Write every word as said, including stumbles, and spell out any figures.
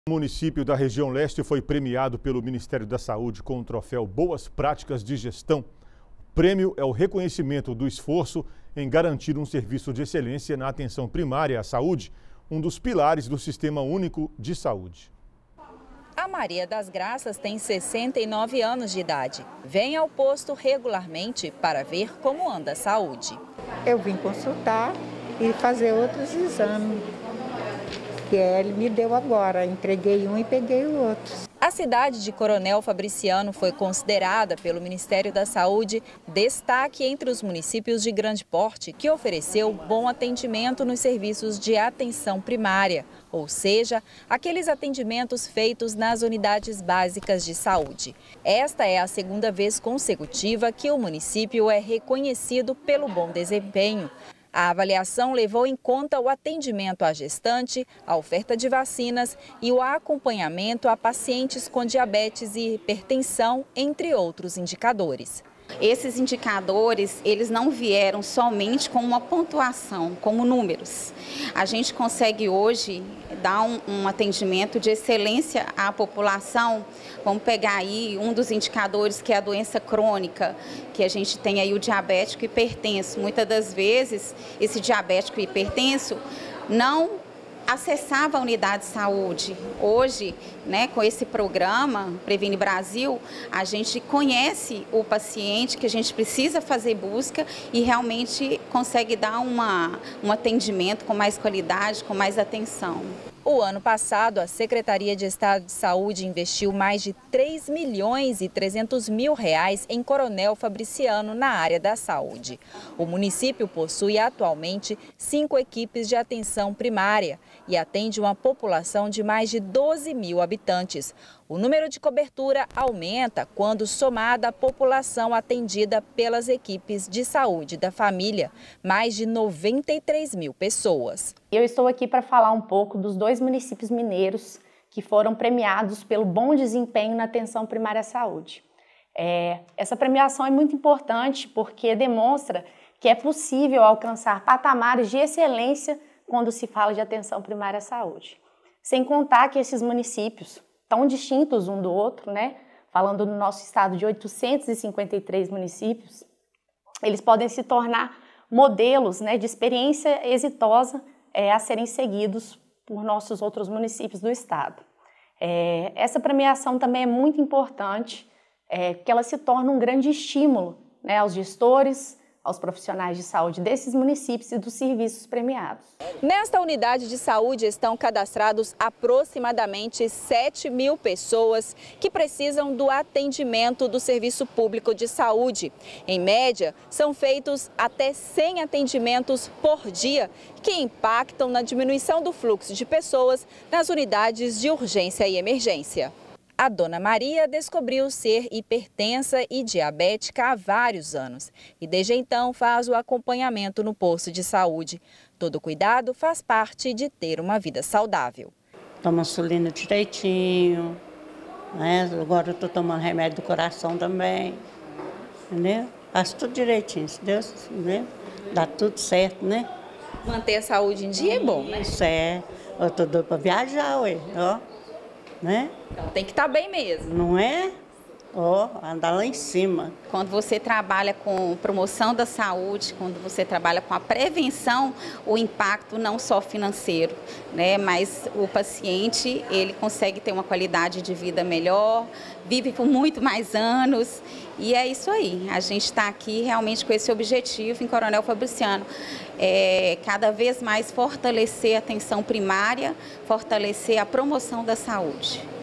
O município da região leste foi premiado pelo Ministério da Saúde com o troféu Boas Práticas de Gestão. O prêmio é o reconhecimento do esforço em garantir um serviço de excelência na atenção primária à saúde, um dos pilares do Sistema Único de Saúde. A Maria das Graças tem sessenta e nove anos de idade. Vem ao posto regularmente para ver como anda a saúde. Eu vim consultar e fazer outros exames, que ele me deu agora. Entreguei um e peguei o outro. A cidade de Coronel Fabriciano foi considerada pelo Ministério da Saúde destaque entre os municípios de grande porte que ofereceu bom atendimento nos serviços de atenção primária, ou seja, aqueles atendimentos feitos nas unidades básicas de saúde. Esta é a segunda vez consecutiva que o município é reconhecido pelo bom desempenho. A avaliação levou em conta o atendimento à gestante, a oferta de vacinas e o acompanhamento a pacientes com diabetes e hipertensão, entre outros indicadores. Esses indicadores, eles não vieram somente com uma pontuação, como números. A gente consegue hoje dar um, um atendimento de excelência à população. Vamos pegar aí um dos indicadores, que é a doença crônica, que a gente tem aí o diabético hipertenso. Muitas das vezes, esse diabético hipertenso não acessava a unidade de saúde. Hoje, né, com esse programa Previne Brasil, a gente conhece o paciente, que a gente precisa fazer busca e realmente consegue dar uma, um atendimento com mais qualidade, com mais atenção. O ano passado, a Secretaria de Estado de Saúde investiu mais de três milhões e trezentos mil reais em Coronel Fabriciano na área da saúde. O município possui atualmente cinco equipes de atenção primária e atende uma população de mais de doze mil habitantes. O número de cobertura aumenta quando somada a população atendida pelas equipes de saúde da família, mais de noventa e três mil pessoas. Eu estou aqui para falar um pouco dos dois municípios mineiros que foram premiados pelo bom desempenho na atenção primária à saúde. É, essa premiação é muito importante porque demonstra que é possível alcançar patamares de excelência quando se fala de atenção primária à saúde. Sem contar que esses municípios, tão distintos um do outro, né? Falando no nosso estado de oitocentos e cinquenta e três municípios, eles podem se tornar modelos, né, de experiência exitosa é, a serem seguidos por nossos outros municípios do estado. É, essa premiação também é muito importante, é, porque ela se torna um grande estímulo, né, aos gestores, aos profissionais de saúde desses municípios e dos serviços premiados. Nesta unidade de saúde estão cadastrados aproximadamente sete mil pessoas que precisam do atendimento do Serviço Público de Saúde. Em média, são feitos até cem atendimentos por dia, que impactam na diminuição do fluxo de pessoas nas unidades de urgência e emergência. A dona Maria descobriu ser hipertensa e diabética há vários anos e desde então faz o acompanhamento no posto de saúde. Todo cuidado faz parte de ter uma vida saudável. Toma insulina direitinho, né? Agora eu estou tomando remédio do coração também, entendeu? Faço tudo direitinho, se Deus quiser, dá tudo certo, né? Manter a saúde em dia é bom, né? Isso é, eu estou doida para viajar, ué, ó. Né? Então tem que estar bem mesmo. Não é? Ó, oh, andar lá em cima. Quando você trabalha com promoção da saúde, quando você trabalha com a prevenção, o impacto não só financeiro, né? Mas o paciente, ele consegue ter uma qualidade de vida melhor, vive por muito mais anos. E é isso aí, a gente está aqui realmente com esse objetivo em Coronel Fabriciano. É, cada vez mais fortalecer a atenção primária, fortalecer a promoção da saúde.